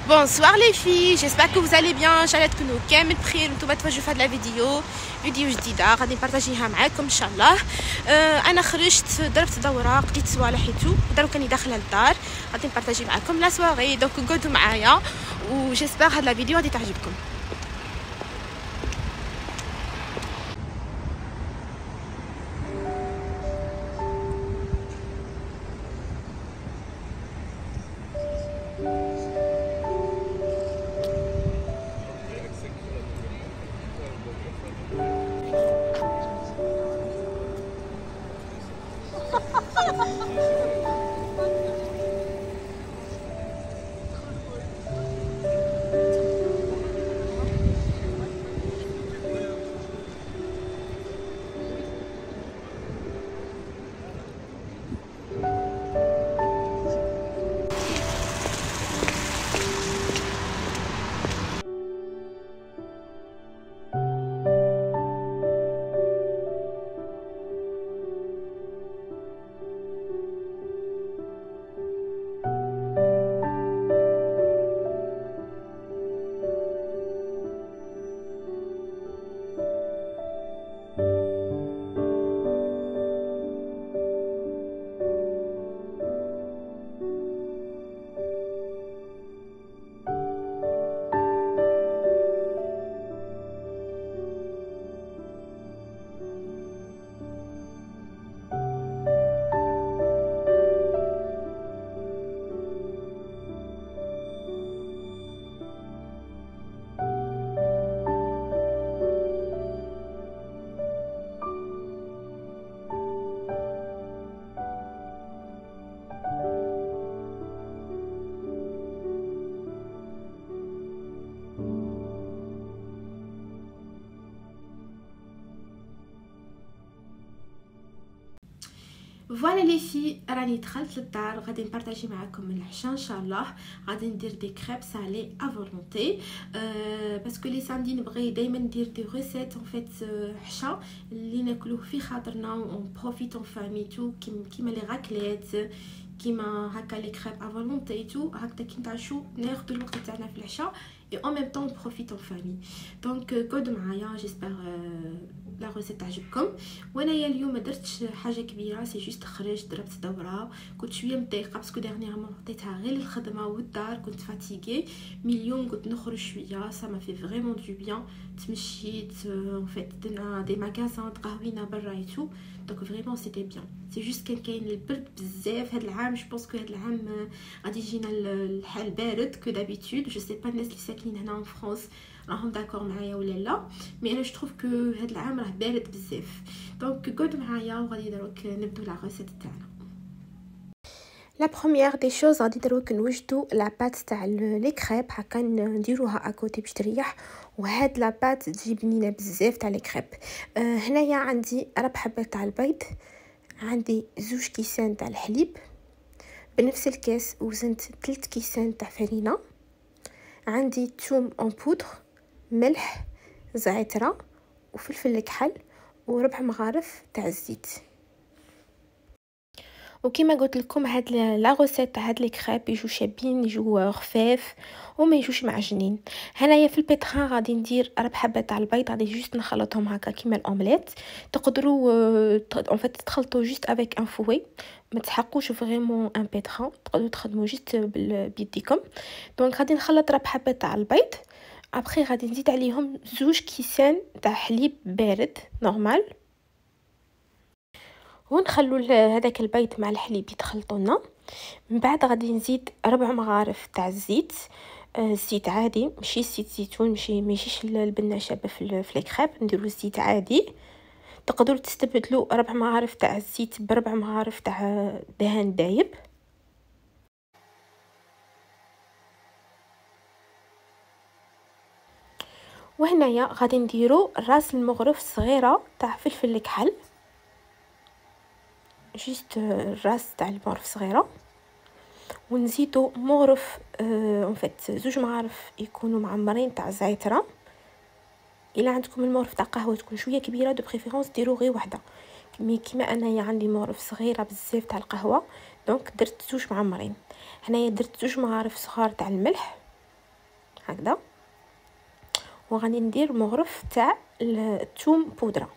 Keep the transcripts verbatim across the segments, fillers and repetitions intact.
Bonsoir les filles, j'espère que vous allez bien. جعلت تكونوا كامل بخير وانتم تفرجوا في هذا الفيديو فيديو جديده غادي نبارطاجيها معاكم ان شاء الله. آه انا خرجت ضربت دوره قضيت صوالح حيتو ودروك راني داخله للدار غادي نبارطاجي معاكم لا سواغي. دونك قعدوا معايا وجيسبر هذا الفيديو غادي تعجبكم. فوالا لي في راني دخلت للدار غادي نبارطاجي معكم العشاء ان شاء الله. غادي ندير دي كريب سالي ا فولونتي أه باسكو لي سامدي نبغي دائما ندير دي ريسيت اون فيت عشاء اللي ناكلوه في خاطرنا اون بروفيت اون فامي تو كيما لي راكليت كيما هكا لي كريب ا فولونتي تو هكا كي نتعشوا ناخذ الوقت تاعنا في العشاء اي اون ميم طون بروفيت اون فامي. دونك قعدوا معايا جيسبر لا روسيت تعجبكم. وانايا اليوم ما درتش حاجه كبيره سي جوست خرجت ضربت دوره كنت شويه مضايقه باسكو ديرنييرمون عطيتها غير للخدمه والدار كنت فاتيغي مي اليوم قلت نخرج شويه سا ما في فريمون دو بيان. تمشيت اون فيت درنا دي ماغازان تقهوينا برا ايتو دونك فريمون سيتي بيان. سي جوست كان كاين البرد بزاف هاد العام. جو بونس كو هاد العام غادي يجينا الحال بارد كو دابيتود. جو سي با الناس اللي ساكنين هنا في فرنسا راهم داكور معايا ولا لا مي انا شتروف كو هاد العام راه بارد بزاف. دونك قعدوا معايا وغادي دروك نبداو لا ريسيت تاعنا. لا بروميير دي شوز غادي دروك نوجدوا لا بات تاع لي كريب هكا نديروها اكوتي باش تريح. وهاد لا بات تجي بنينه بزاف تاع لي كريب. أه هنايا عندي ربع حبات تاع البيض، عندي زوج كيسان تاع الحليب، بنفس الكاس وزنت ثلاث كيسان تاع فرينه، عندي توم اون بودر، ملح، زعتره وفلفل الكحل وربع مغارف تاع الزيت. وكما قلت لكم هاد لا روسيت تاع هاد لي كريب يجوا شابين يجوا خفاف وما يجوش معجنين. هنايا في البيتران غادي ندير ربع حبه تاع البيض غادي جوست نخلطهم هكا كيما الاومليت. تقدروا اون فيت تخلطوا جوست افيك ان فوي ما تحقوش فريمون ان بيتران تقدروا تخدموا جوست بيديكم. دونك غادي نخلط ربع حبه تاع البيض ابخي غادي نزيد عليهم زوج كيسان تاع حليب بارد نورمال ونخلو هذاك البيض مع الحليب يتخلطوا لنا. من بعد غادي نزيد ربع مغارف تاع الزيت، الزيت عادي ماشي زيت زيتون ماشي ماشيش البنه شابه في لي كريب نديرو الزيت عادي. تقدروا تستبدلوا ربع مغارف تاع الزيت بربع مغارف تاع دهان دايب. وهنايا غادي نديرو راس المغرف صغيره تاع فلفل الكحل جيست الراس تاع المغرف صغيره ونزيدو مغرف اون فيت زوج مغارف يكونوا معمرين تاع زعتره. الا عندكم المغرف تاع قهوه تكون شويه كبيره دو بريفيرونس ديروا غير وحده مي كيما انايا عندي مغرف صغيره بزاف تاع القهوه دونك درت زوج معمرين. هنايا درت زوج مغارف صغار تاع الملح هكذا. وغادي ندير مغرف تاع الثوم بودره،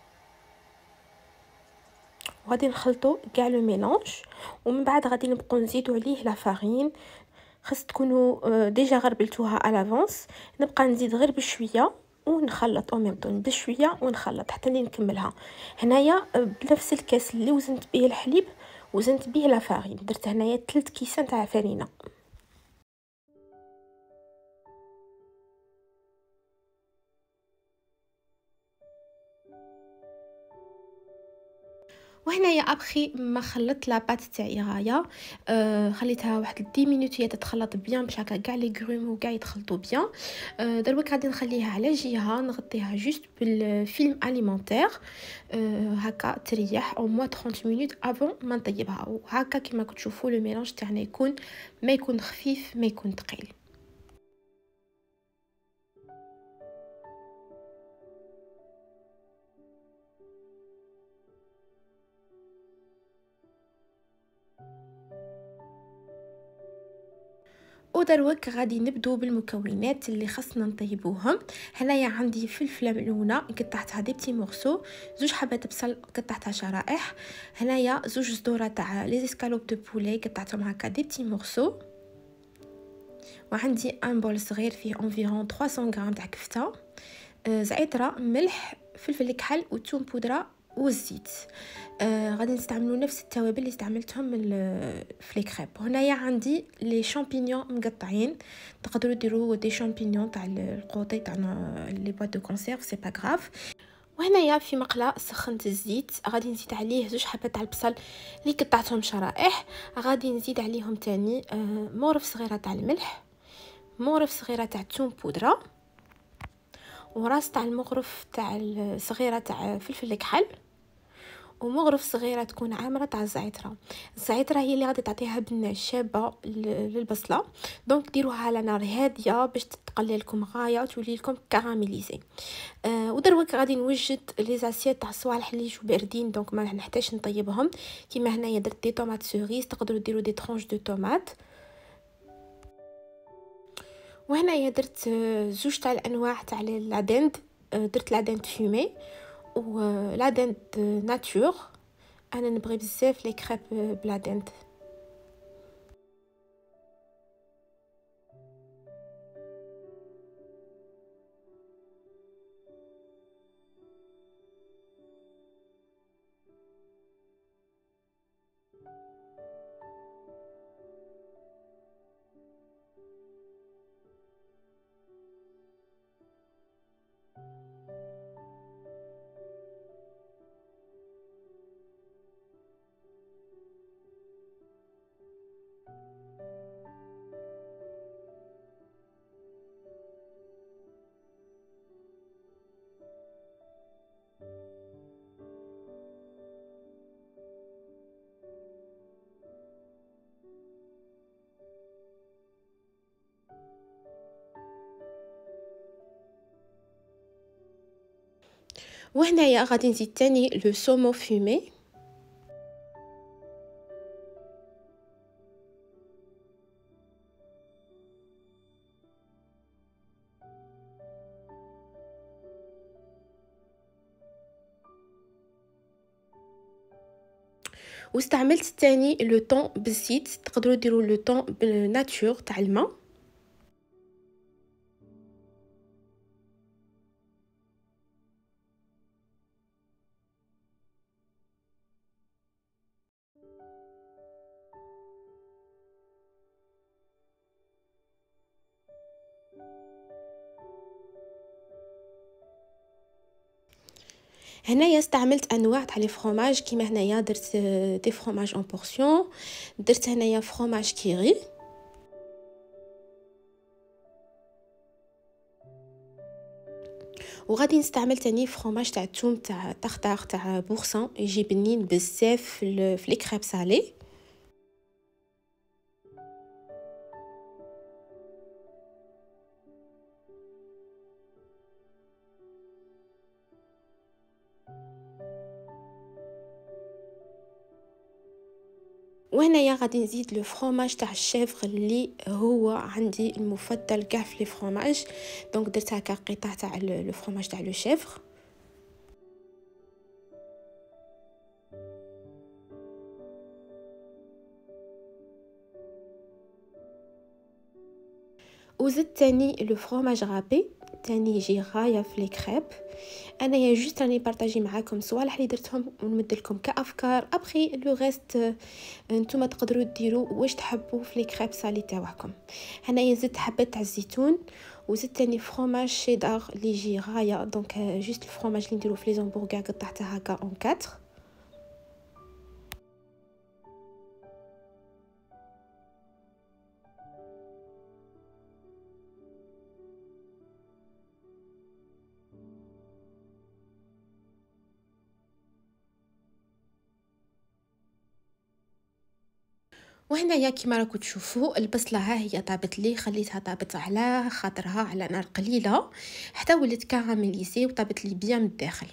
وغادي نخلطوا كاع لو ميلونج. ومن بعد غادي نبقاو نزيدوا عليه لا فارين. خاص تكونوا ديجا غربلتوها على لافونس. نبقى نزيد غير بشويه ونخلط او ميم طون بشويه ونخلط حتى اللي نكملها. هنايا بنفس الكاس اللي وزنت به الحليب وزنت به لا فارين، درت هنايا ثلاث كيسان تاع فرينه. وهنايا ابخي ما خلطت لا بات تاعي غايه، آه خليتها واحد عشر مينوت هي تتخلط بيان باش هكا كاع لي غروم وكاع يتخلطوا بيان. آه دروك غادي نخليها على جهه، نغطيها جوست بالفيلم اليمونتير، آه هكا تريح او موا ثلاثين مينوت افون ما نطيبها. وهكا كما كتشوفوا لو ميلانج تاعنا يكون ما يكون خفيف ما يكون ثقيل. ودروك غادي نبدو بالمكونات اللي خاصنا نطيبوهم. هنايا عندي فلفله ملونه قطعتها دي بتي مورسو، زوج حبات بصل قطعتها شرائح، هنايا زوج صدوره تاع لي اسكالوب دو بولي قطعتهم هكا دي بتي مورسو، وعندي ان بول صغير فيه انفيرون ثلاثمية غرام تاع كفته، زعتره، ملح، فلفل كحل وثوم بودره والزيت. آه غادي نستعملوا نفس التوابل اللي استعملتهم في لي كريب. هنايا عندي لي شامبينيون مقطعين، تقدروا ديروا دي شامبينيون تاع القوطي تاعنا لي بواط دو كونسيرف سي با غراف. وهنايا في مقله سخنت الزيت، غادي نزيد عليه زوج حبات تاع البصل اللي قطعتهم شرائح، غادي نزيد عليهم تاني آه مورف صغيره تاع الملح، مورف صغيره تاع الثوم بودره، وراس تاع المغرف تاع الصغيره تاع فلفل الكحل، ومغرف صغيره تكون عامره تاع الزعتره. الزعتره هي اللي غادي تعطيها بنه شابه للبصله، دونك ديروها على نار هاديه باش تتقلى لكم غايه وتولي لكم كراميليزي. آه ودروك غادي نوجد لي زاسيات تاع الصوالح اللي يجوا باردين، دونك ما نحتاجش نطيبهم. كيما هنايا درت دي طوماط سوريس، تقدروا ديروا دي ترونش دو طوماط. وهنايا درت زوج تاع الانواع تاع لا دند، درت لا دند فومي و لا دند ناتور. انا نبغي بزاف لي كريب بلا دند. وهنايا غادي نزيد تاني لو سومو فومي، واستعملت تاني لو طون بالزيت، تقدروا ديروا لو طون بالناتور تاع الماء. هنايا استعملت انواع تاع لي فروماج، كيما هنايا درت دي فروماج اون بورسيون، درت هنايا فروماج كيري، وغادي نستعمل تاني فروماج تاع الثوم تاع طختار تاع بورسون، يجي بنين بزاف في لي كريب سالي. وهنايا غادي نزيد لو فرomاج تاع الشيفغ اللي هو عندي المفضل كاع في لي فرomاج. دونك درت هكا قطع تاع لو فرomاج تاع لو شيفغ. وزدت تاني لو فرomاج رابي تاني يجي غايه في لي كريب. انا يا جوست راني بارطاجي معاكم صوالح اللي درتهم ونمد لكم كافكار. ابخي لو ريست نتوما تقدروا ديروا واش تحبوا في لي كريب سالي تاعكم. هنايا زدت حبات تاع الزيتون وزدت تاني فرomاج شيدار اللي يجي غايه. دونك جوست الفرomاج اللي نديرو في لي زامبورغر قطعتها هكا اون كاتر. وهنايا كيما راكم تشوفوا البصله ها هي طابت لي، خليتها طابت على خاطرها على نار قليله حتى ولات كاراميليزي وطابت لي بيان من الداخل.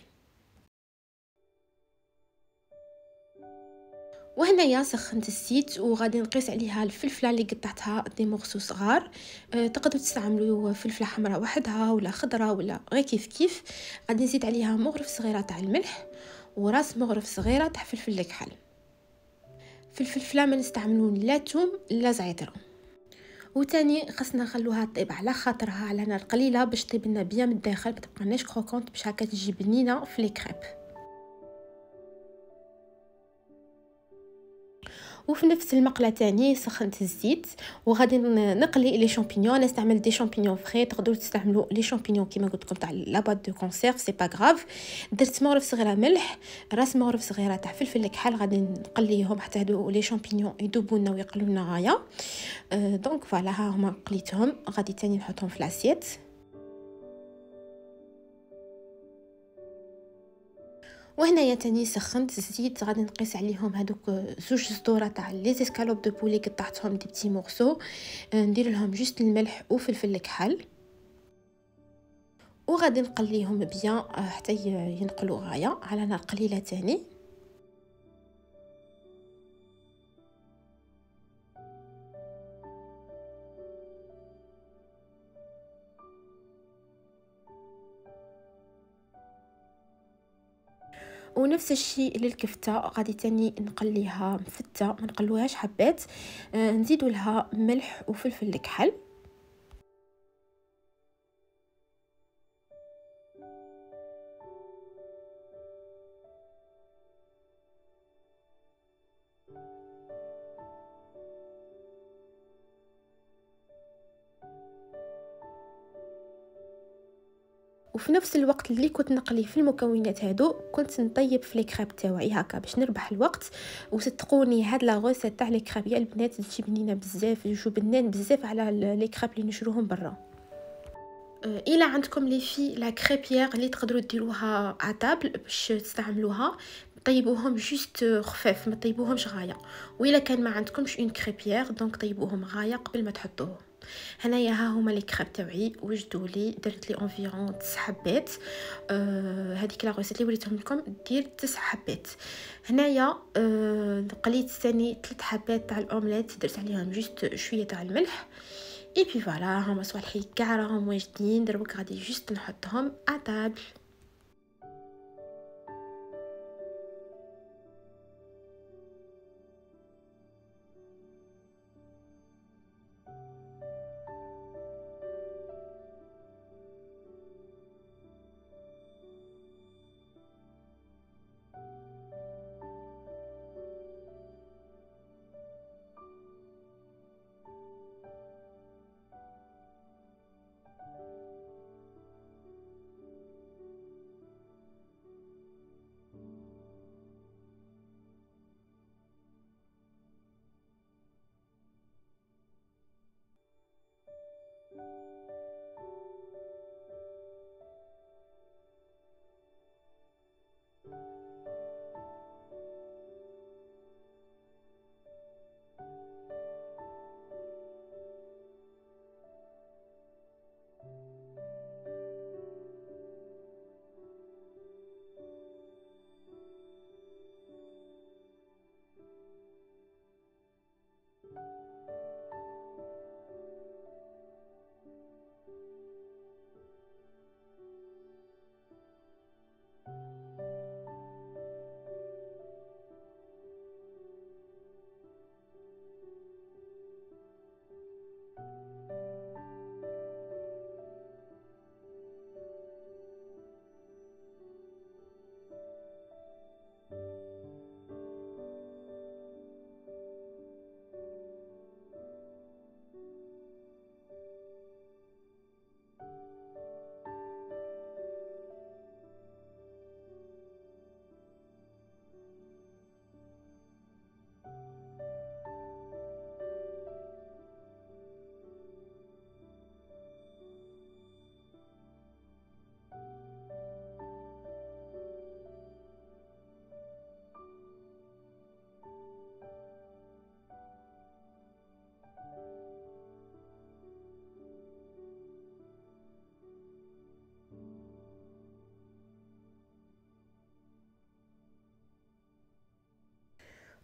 وهنايا سخنت الزيت وغادي نقيس عليها الفلفله اللي قطعتها دي مورسو صغار. أه تقدروا تستعملوا فلفله حمراء وحدها ولا خضراء ولا غير كيف كيف. غادي نزيد عليها مغرف صغيره تاع الملح وراس مغرف صغيره تاع فلفل الكحل. في الفلفله ما نستعملون لا توم لا زعتر. وتاني خصنا نخلوها طيب على خاطرها على نار قليله باش طيب لنا بيان من الداخل، ما تبقاناش كروكونط باش هكا تجي بنينه في لي كريب. وفي نفس المقله تاني سخنت الزيت وغادي نقلي لي شامبينيون. انا استعملت دي شامبينيون فري، تقدروا تستعملوا لي شامبينيون كيما قلت لكم تاع لا بوات دو كونسيرف سي با غراف. درت مغرف صغيره ملح، راس مغرف صغيره تاع فلفل الكحل. غادي نقليهم حتى هادو لي شامبينيون يذوبوا لنا ويقلوا لنا غايه. أه دونك فوالا ها هما قليتهم. غادي تاني نحطهم في لاسيت. وهنايا تاني سخنت الزيت غادي نقيس عليهم هذوك زوج صدوره تاع لي زيسكالوب دو بولي قطعتهم دي بتي مورسو. ندير لهم جوست الملح وفلفل الكحل وغادي نقليهم بيان حتى ينقلوا غايه على نار قليله تاني. ونفس الشيء للكفته غادي تاني نقليها مفته، ما نقلوهاش حبات. آه نزيدوا لها ملح وفلفل الكحل. وفي نفس الوقت اللي كنت نقلي في المكونات هادو كنت نطيب في لي كريب تاعي هكا باش نربح الوقت. وصدقوني هاد لا غوسيت تاع لي كريب يا البنات تجي بنينه بزاف، يجو بنان بزاف على لي كريب اللي نشروهم برا. الى عندكم لي في لا كريبيير اللي تقدروا ديروها على طابل باش تستعملوها طيبوهم جوست خفاف، ما طيبوهمش غايه. والا كان ما عندكمش اون كريبيير دونك طيبوهم غايه قبل ما تحطوهم. هنايا ها هما لي كريب تاعي وجدوا لي، درت لي انفيرون تسع حبات. آه هذيك لا غوسيت اللي وريتهم لكم دير تسع حبات. هنايا آه قليت ثاني ثلاث حبات تاع الاومليت، درت عليهم جوست شويه تاع الملح. اي بي فوالا هما صوالحي كاع راهم واجدين. دروك غادي جوست نحطهم على طابل.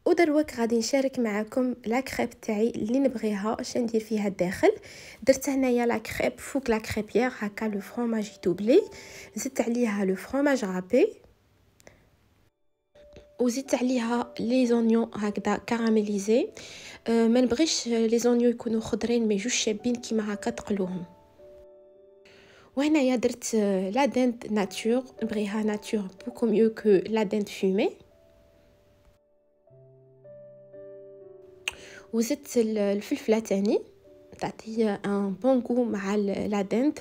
ودروك غادي نشارك معكم لا كريب تاعي اللي نبغيها اش ندير فيها الداخل. درت هنايا لا كريب فوق لا كريبيير هكا لو فرomاج دوبلي، زدت عليها لو فرomاج رابي وزدت عليها لي زونيون هكذا كاراميليزي. أه ما نبغيش لي زونيون يكونوا خضرين مي جوج شابين كيما هكا تقلوهم. وهنايا درت لا دند ناتور، نبغيها ناتور بوكو ميو كو لا دند فومي. وزدت الفلفله تاني تعطي ان بون غو مع لا دند.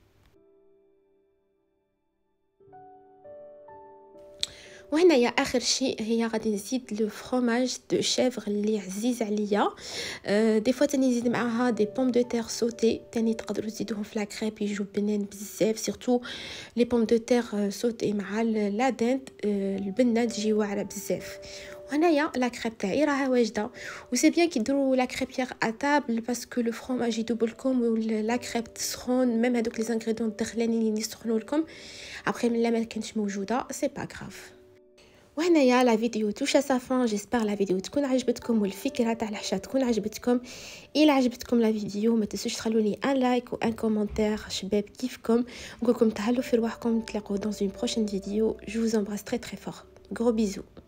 وهنايا اخر شيء هي غادي نزيد لو فرomاج دو شيفر اللي عزيز عليا. أه دي فوا تاني نزيد معاها دي بوم دو تير سوتي، تاني تقدروا تزيدوهم في لا كريب يجوا بنان بزاف، سورتو لي بوم دو تير سوتي مع لا دند. أه البنه تجي واعره بزاف. وهنايا لا كريب تاعي راها واجده، وسي بيان كي ديروا لا كريبيير ا طابل باسكو لو فرomاج يدوبلكم ولا كريب تسخن، ميم هذوك لي زانغريديون الداخلانيين اللي يسخنوا لكم ابري من لا ما كانتش موجوده سي با غراف. وهنايا لا فيديو توشا سافان، جيسبر لا فيديو تكون عجبتكم والفكره تاع الحشا تكون عجبتكم. الى عجبتكم لا فيديو ما تنسوش تخلوني ان لايك وان كومونتير شباب كيفكم، نقولكم تهلاو في رواحكم، نتلاقاو dans une prochaine vidéo. Je vous embrasse très très fort. Gros bisous.